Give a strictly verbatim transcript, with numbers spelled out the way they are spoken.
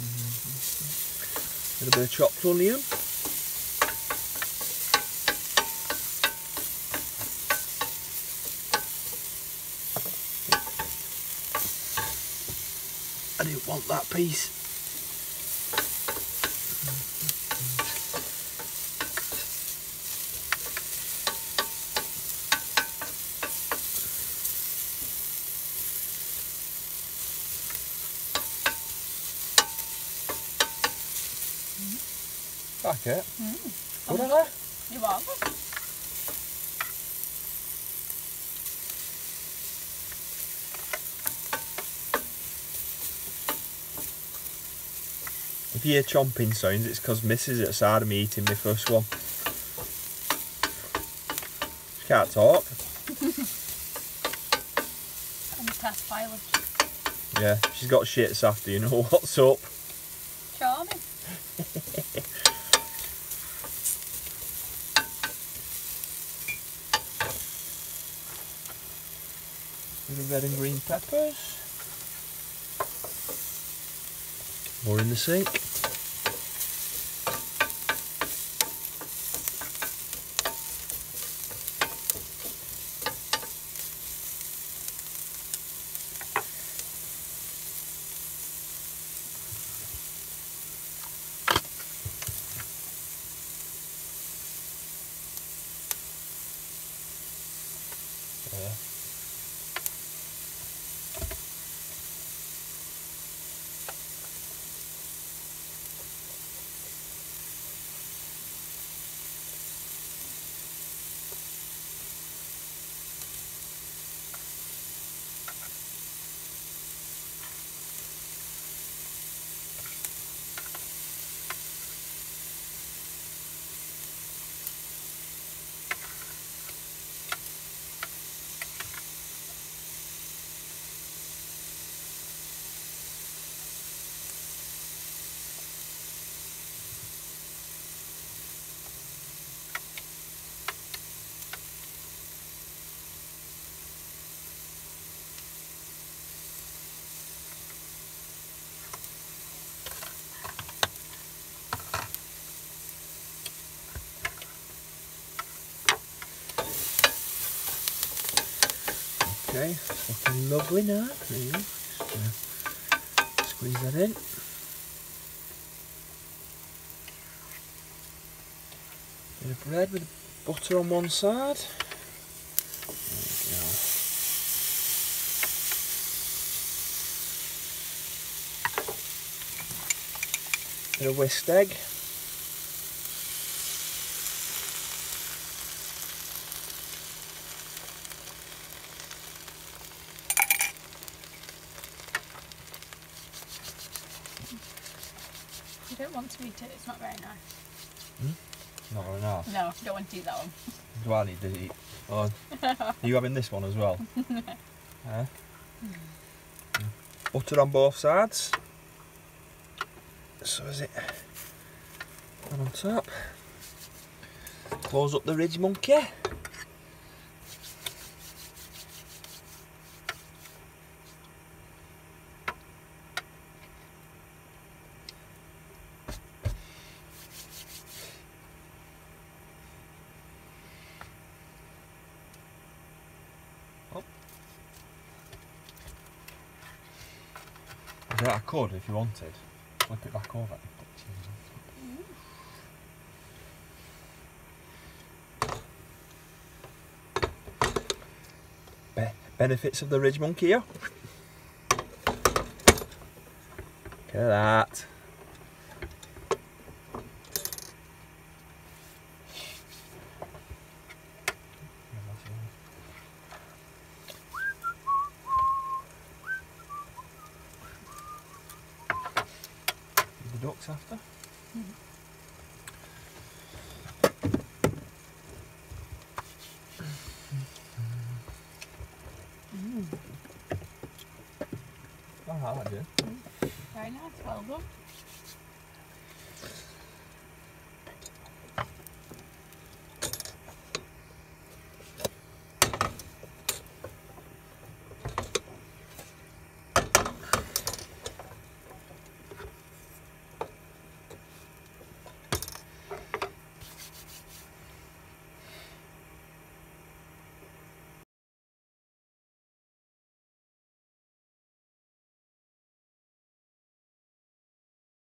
A little bit of chopped onion. I didn't want that piece. Like it? Mm. Good, aren't You want it? If you hear chomping sounds, it's because Missus is outside of me eating my first one. She can't talk. I'm a test pilot. Yeah, she's got shits after, you know what's up. Charming. Little red and green peppers. More in the sink. Yeah. Okay, it's looking lovely now. There you go. Just uh, squeeze that in. Bit of bread with butter on one side. There we go. Bit of whisked egg. You don't want to eat it, it's not very nice. Hmm? Not very nice. No, you don't want to eat that one. Do I need to eat? Oh, are you having this one as well? Yeah. Mm. Butter on both sides. So is it. And on top. Close up the ridge monkey. Oh. Yeah, I could if you wanted. Flip it back over. Be benefits of the ridge monkey here. Look at that. The ducks after. Mm. Mm. Oh, I like it. Very nice, well done.